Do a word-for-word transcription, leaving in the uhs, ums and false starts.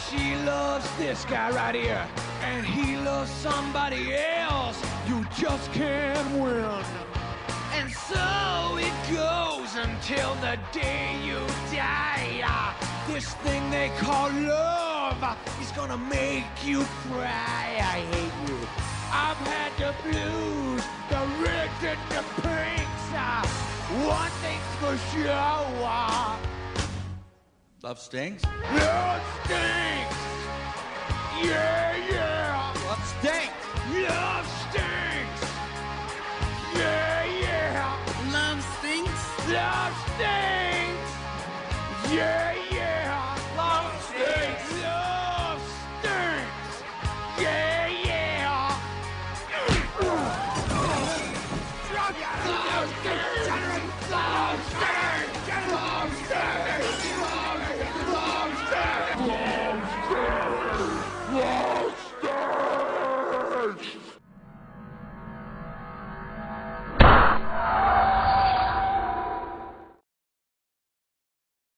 she loves this guy right here, and he loves somebody else. You just can't win. And so it goes until the day you die. Ah, this thing they call love is gonna make you cry. I hate you. I've had the blues, the rigs, and the pinks. Ah, one thing's for sure. Ah, Love stinks? love stinks. Yeah, yeah. Love stinks. Love stinks. Yeah, yeah. Love stinks. Love stinks. Yeah.